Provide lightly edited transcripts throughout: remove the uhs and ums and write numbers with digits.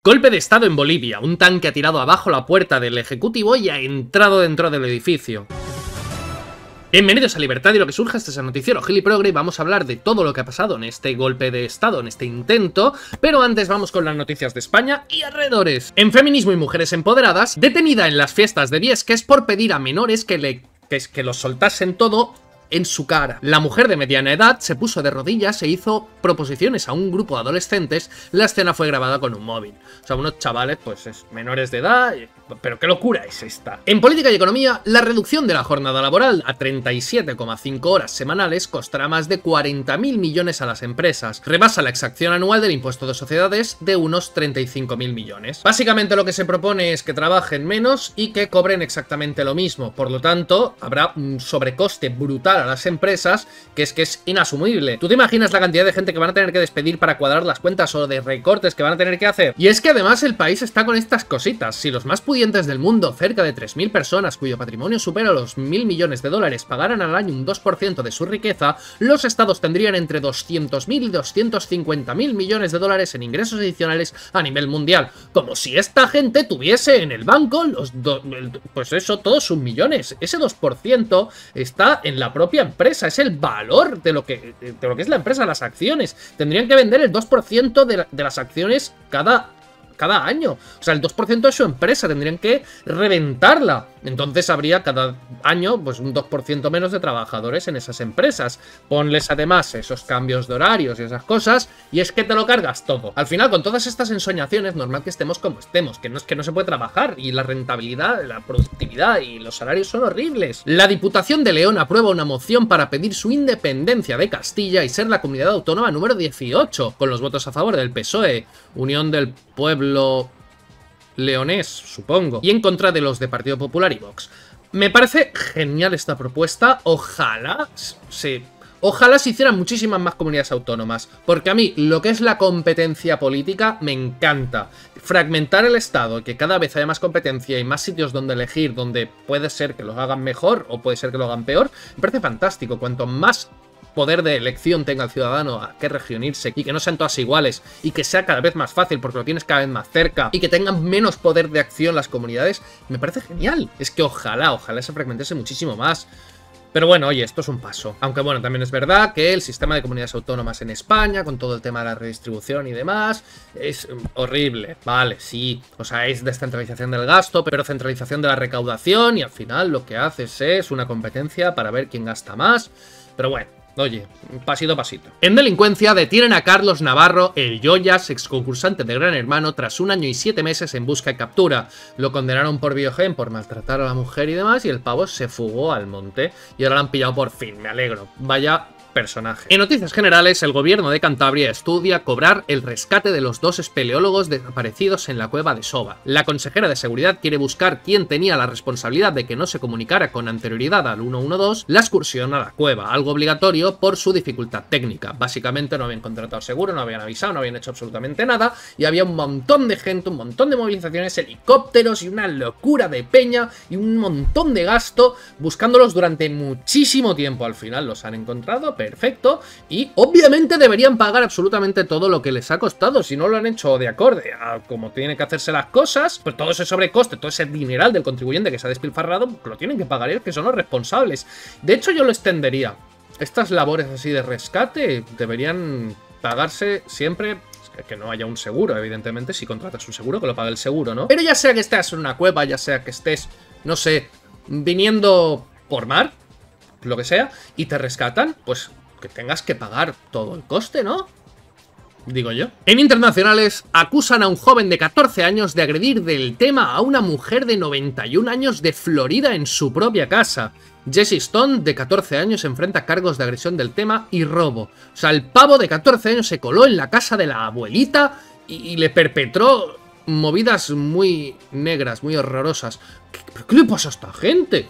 Golpe de estado en Bolivia. Un tanque ha tirado abajo la puerta del ejecutivo y ha entrado dentro del edificio. Bienvenidos a Libertad y lo que surja, este es el noticiero Gili Progre y vamos a hablar de todo lo que ha pasado en este golpe de estado, en este intento, pero antes vamos con las noticias de España y alrededores. En Feminismo y Mujeres Empoderadas, detenida en las fiestas de Viesques por pedir a menores que los soltasen todo en su cara. La mujer de mediana edad se puso de rodillas e hizo proposiciones a un grupo de adolescentes. La escena fue grabada con un móvil. O sea, unos chavales, pues menores de edad, pero qué locura es esta. En política y economía, la reducción de la jornada laboral a 37,5 horas semanales costará más de 40.000 millones a las empresas. Rebasa la exacción anual del impuesto de sociedades de unos 35.000 millones. Básicamente lo que se propone es que trabajen menos y que cobren exactamente lo mismo. Por lo tanto, habrá un sobrecoste brutal a las empresas que es inasumible. ¿Tú te imaginas la cantidad de gente que van a tener que despedir para cuadrar las cuentas o de recortes que van a tener que hacer? Y es que además el país está con estas cositas. Si los más pudientes del mundo, cerca de 3.000 personas cuyo patrimonio supera los 1.000 millones de dólares, pagaran al año un 2% de su riqueza, los estados tendrían entre 200.000 y 250.000 millones de dólares en ingresos adicionales a nivel mundial. Como si esta gente tuviese en el banco pues eso, todos sus millones. Ese 2% está en la propia empresa, es el valor de lo que es la empresa, las acciones. Tendrían que vender el 2% de las acciones cada año. O sea, el 2% de su empresa tendrían que reventarla. Entonces habría cada año pues un 2% menos de trabajadores en esas empresas. Ponles además esos cambios de horarios y esas cosas y es que te lo cargas todo. Al final, con todas estas ensoñaciones, normal que estemos como estemos, que no es que no se puede trabajar y la rentabilidad, la productividad y los salarios son horribles. La Diputación de León aprueba una moción para pedir su independencia de Castilla y ser la comunidad autónoma número 18, con los votos a favor del PSOE, Unión del Pueblo leonés, supongo, y en contra de los de Partido Popular y Vox. Me parece genial esta propuesta. Ojalá se hicieran muchísimas más comunidades autónomas, porque a mí lo que es la competencia política me encanta. Fragmentar el Estado, que cada vez haya más competencia y más sitios donde elegir, donde puede ser que lo hagan mejor o puede ser que lo hagan peor, me parece fantástico. Cuanto más poder de elección tenga el ciudadano a qué región irse y que no sean todas iguales y que sea cada vez más fácil porque lo tienes cada vez más cerca y que tengan menos poder de acción las comunidades, me parece genial. Es que ojalá se fragmentase muchísimo más. Pero bueno, oye, esto es un paso. Aunque bueno, también es verdad que el sistema de comunidades autónomas en España, con todo el tema de la redistribución y demás, es horrible. Vale, sí. O sea, es descentralización del gasto, pero centralización de la recaudación y al final lo que haces es una competencia para ver quién gasta más. Pero bueno. Oye, pasito a pasito. En delincuencia detienen a Carlos Navarro, el Yoyas, ex concursante de Gran Hermano, tras 1 año y 7 meses en busca y captura. Lo condenaron por biogen, por maltratar a la mujer y demás, y el pavo se fugó al monte. Y ahora lo han pillado por fin, me alegro. Vaya personaje. En noticias generales, el gobierno de Cantabria estudia cobrar el rescate de los 2 espeleólogos desaparecidos en la cueva de Soba. La consejera de Seguridad quiere buscar quién tenía la responsabilidad de que no se comunicara con anterioridad al 112 la excursión a la cueva, algo obligatorio por su dificultad técnica. Básicamente no habían contratado seguro, no habían avisado, no habían hecho absolutamente nada y había un montón de gente, un montón de movilizaciones, helicópteros y una locura de peña y un montón de gasto buscándolos durante muchísimo tiempo. Al final los han encontrado, perfecto, y obviamente deberían pagar absolutamente todo lo que les ha costado. Si no lo han hecho de acorde a cómo tienen que hacerse las cosas, pues todo ese sobrecoste, todo ese dineral del contribuyente que se ha despilfarrado, lo tienen que pagar ellos, que son los responsables. De hecho, yo lo extendería. Estas labores así de rescate deberían pagarse siempre. Que no haya un seguro, evidentemente, si contratas un seguro, que lo pague el seguro, ¿no? Pero ya sea que estés en una cueva, ya sea que estés, no sé, viniendo por mar, lo que sea, y te rescatan, pues que tengas que pagar todo el coste, ¿no? Digo yo. En internacionales, acusan a un joven de 14 años de agredir del tema a una mujer de 91 años de Florida en su propia casa. Jesse Stone, de 14 años, enfrenta cargos de agresión del tema y robo. O sea, el pavo de 14 años se coló en la casa de la abuelita y le perpetró movidas muy negras, muy horrorosas. ¿Pero qué le pasa a esta gente?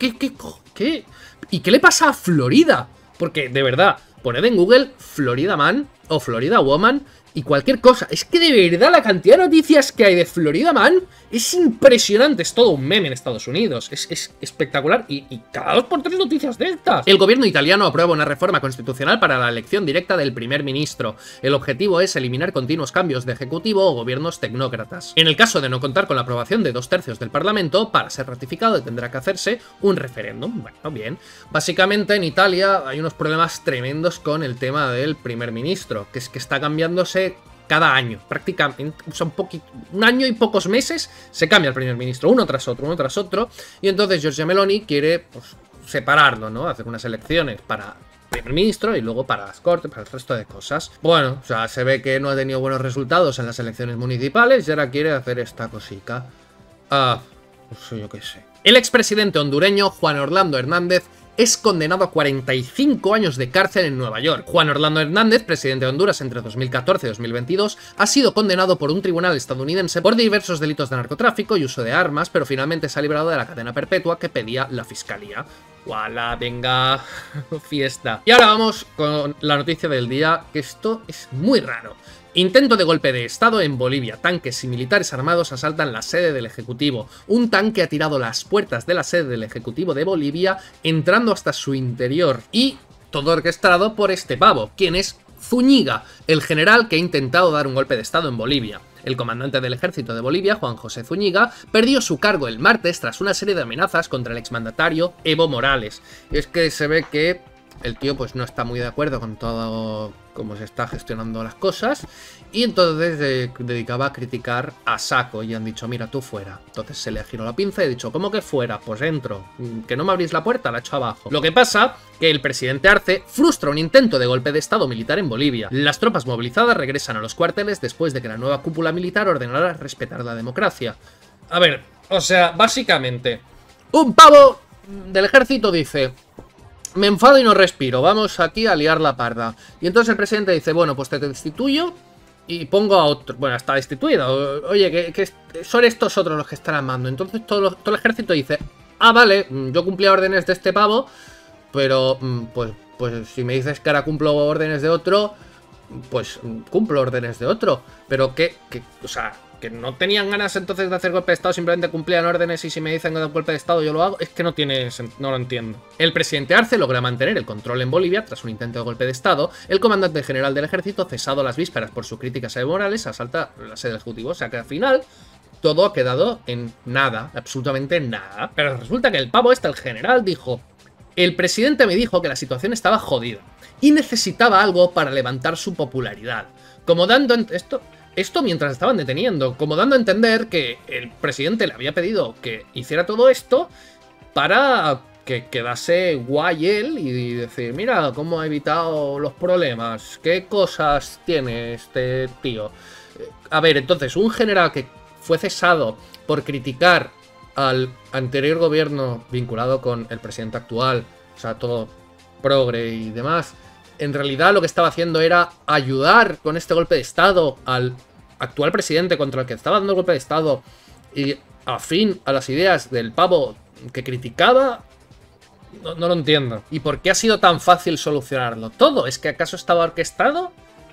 ¿Qué? ¿Y qué le pasa a Florida? Porque, de verdad, poned en Google Florida Man o Florida Woman y cualquier cosa. Es que de verdad la cantidad de noticias que hay de Florida Man es impresionante. Es todo un meme en Estados Unidos. Es espectacular y cada 2 por 3 noticias de estas. El gobierno italiano aprueba una reforma constitucional para la elección directa del primer ministro. El objetivo es eliminar continuos cambios de ejecutivo o gobiernos tecnócratas. En el caso de no contar con la aprobación de 2/3 del Parlamento, para ser ratificado tendrá que hacerse un referéndum. Bueno, bien. Básicamente en Italia hay unos problemas tremendos con el tema del primer ministro, que es que está cambiándose cada año, prácticamente, son un año y pocos meses se cambia el primer ministro, uno tras otro, y entonces Giorgia Meloni quiere pues, separarlo, ¿no? Hacer unas elecciones para primer ministro y luego para las cortes, para el resto de cosas. Bueno, o sea, se ve que no ha tenido buenos resultados en las elecciones municipales y ahora quiere hacer esta cosica. Pues yo qué sé. El expresidente hondureño Juan Orlando Hernández es condenado a 45 años de cárcel en Nueva York. Juan Orlando Hernández, presidente de Honduras entre 2014 y 2022, ha sido condenado por un tribunal estadounidense por diversos delitos de narcotráfico y uso de armas, pero finalmente se ha librado de la cadena perpetua que pedía la fiscalía. ¡Wala! Venga, fiesta. Y ahora vamos con la noticia del día, que esto es muy raro. Intento de golpe de estado en Bolivia. Tanques y militares armados asaltan la sede del Ejecutivo. Un tanque ha tirado las puertas de la sede del Ejecutivo de Bolivia, entrando hasta su interior. Y todo orquestado por este pavo, quien es Zúñiga, el general que ha intentado dar un golpe de estado en Bolivia. El comandante del ejército de Bolivia, Juan José Zúñiga, perdió su cargo el martes tras una serie de amenazas contra el exmandatario Evo Morales. Y es que se ve que el tío pues no está muy de acuerdo con todo cómo se está gestionando las cosas y entonces dedicaba a criticar a saco y han dicho, mira, tú fuera. Entonces se le giró la pinza y ha dicho, ¿cómo que fuera? Pues entro. ¿Que no me abrís la puerta? La echo abajo. Lo que pasa que el presidente Arce frustra un intento de golpe de estado militar en Bolivia. Las tropas movilizadas regresan a los cuarteles después de que la nueva cúpula militar ordenara respetar la democracia. A ver, o sea, básicamente, un pavo del ejército dice, me enfado y no respiro, vamos aquí a liar la parda. Y entonces el presidente dice, bueno, pues te destituyo y pongo a otro. Bueno, está destituido. Oye, que son estos otros los que están al mando. Entonces todo el ejército dice, ah, vale, yo cumplía órdenes de este pavo, pero pues si me dices que ahora cumplo órdenes de otro, pues cumplo órdenes de otro. Pero o sea, que no tenían ganas entonces de hacer golpe de estado, simplemente cumplían órdenes y si me dicen que da golpe de estado yo lo hago, es que no lo entiendo. El presidente Arce logra mantener el control en Bolivia tras un intento de golpe de estado. El comandante general del ejército, cesado a las vísperas por sus críticas a Evo Morales, asalta la sede del Ejecutivo. O sea que al final todo ha quedado en nada, absolutamente nada. Pero resulta que el pavo el general, dijo, el presidente me dijo que la situación estaba jodida y necesitaba algo para levantar su popularidad. Como dando esto mientras estaban deteniendo, como dando a entender que el presidente le había pedido que hiciera todo esto para que quedase guay él y decir, mira cómo ha evitado los problemas, qué cosas tiene este tío. A ver, entonces, un general que fue cesado por criticar al anterior gobierno vinculado con el presidente actual, o sea, todo progre y demás, en realidad lo que estaba haciendo era ayudar con este golpe de estado al actual presidente contra el que estaba dando el golpe de estado y afín a las ideas del pavo que criticaba. No lo entiendo. ¿Y por qué ha sido tan fácil solucionarlo todo? ¿Es que acaso estaba orquestado?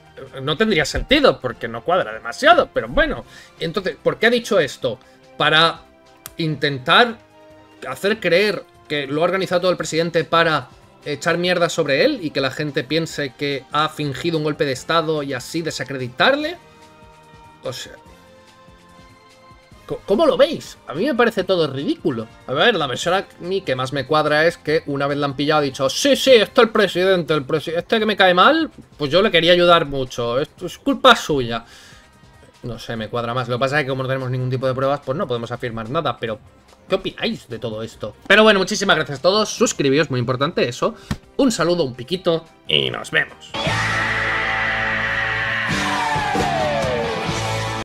No tendría sentido porque no cuadra demasiado, pero bueno. Entonces, ¿por qué ha dicho esto? Para intentar hacer creer que lo ha organizado todo el presidente para echar mierda sobre él y que la gente piense que ha fingido un golpe de estado y así desacreditarle. O sea, ¿cómo lo veis? A mí me parece todo ridículo. A ver, la versión a mí que más me cuadra es que una vez la han pillado ha dicho, sí, este es el presidente, este que me cae mal, pues yo le quería ayudar mucho, esto es culpa suya. No sé, me cuadra más. Lo que pasa es que como no tenemos ningún tipo de pruebas, pues no podemos afirmar nada, pero ¿qué opináis de todo esto? Pero bueno, muchísimas gracias a todos, suscribíos, muy importante eso. Un saludo, un piquito y nos vemos.